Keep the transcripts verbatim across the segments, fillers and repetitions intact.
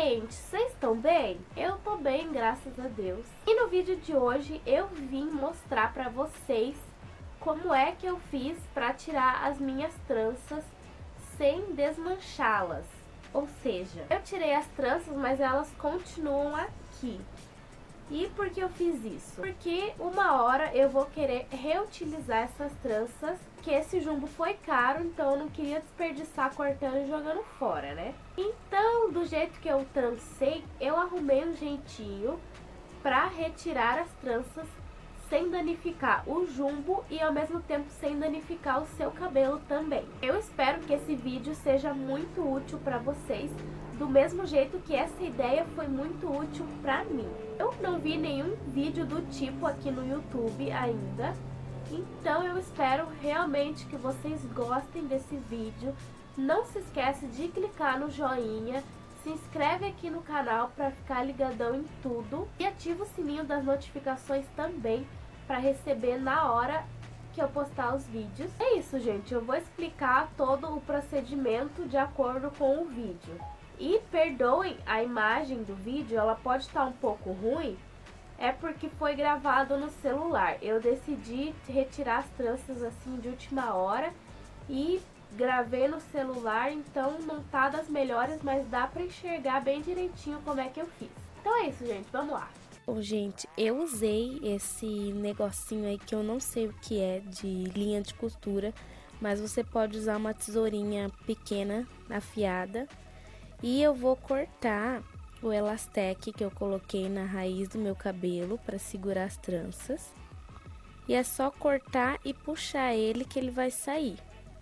gente, vocês estão bem? Eu tô bem, graças a Deus. E no vídeo de hoje eu vim mostrar pra vocês como é que eu fiz pra tirar as minhas tranças sem desmanchá-las. Ou seja, eu tirei as tranças, mas elas continuam aqui. E por que eu fiz isso? Porque uma hora eu vou querer reutilizar essas tranças, que esse jumbo foi caro, então eu não queria desperdiçar cortando e jogando fora, né? Então, do jeito que eu trancei, eu arrumei um jeitinho pra retirar as tranças sem danificar o jumbo e ao mesmo tempo sem danificar o seu cabelo também. Eu espero que esse vídeo seja muito útil pra vocês, do mesmo jeito que essa ideia foi muito útil pra mim. Eu não vi nenhum vídeo do tipo aqui no YouTube ainda, então eu espero realmente que vocês gostem desse vídeo. Não se esquece de clicar no joinha, se inscreve aqui no canal para ficar ligadão em tudo e ativa o sininho das notificações também para receber na hora que eu postar os vídeos. É isso, gente, eu vou explicar todo o procedimento de acordo com o vídeo. E perdoem a imagem do vídeo, ela pode estar um pouco ruim, é porque foi gravado no celular. Eu decidi retirar as tranças assim de última hora e gravei no celular, então não tá das melhores, mas dá pra enxergar bem direitinho como é que eu fiz. Então é isso, gente, vamos lá. Bom, gente, eu usei esse negocinho aí que eu não sei o que é, de linha de costura, mas você pode usar uma tesourinha pequena, afiada. E eu vou cortar o elastec que eu coloquei na raiz do meu cabelo para segurar as tranças. E é só cortar e puxar ele que ele vai sair.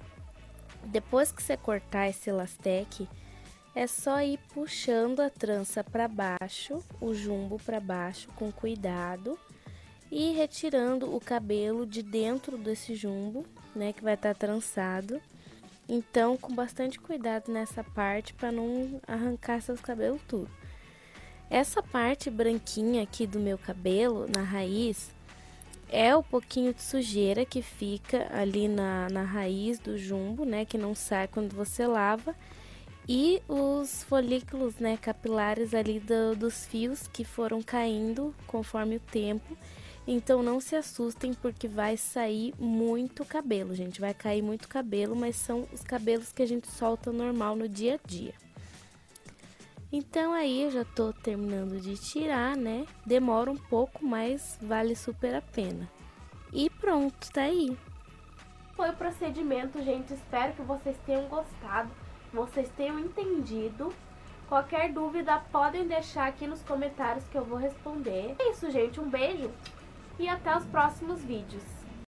Depois que você cortar esse elastec, é só ir puxando a trança para baixo, o jumbo para baixo com cuidado. E retirando o cabelo de dentro desse jumbo, né, que vai estar trançado. Então, com bastante cuidado nessa parte para não arrancar seus cabelos tudo. Essa parte branquinha aqui do meu cabelo, na raiz, é o pouquinho de sujeira que fica ali na, na raiz do jumbo, né? Que não sai quando você lava. E os folículos, né, capilares ali do, dos fios que foram caindo conforme o tempo. Então não se assustem porque vai sair muito cabelo, gente. Vai cair muito cabelo, mas são os cabelos que a gente solta normal no dia a dia. Então aí eu já tô terminando de tirar, né? Demora um pouco, mas vale super a pena. E pronto, tá aí. Foi o procedimento, gente. Espero que vocês tenham gostado, vocês tenham entendido. Qualquer dúvida podem deixar aqui nos comentários que eu vou responder. É isso, gente. Um beijo. E até os próximos vídeos.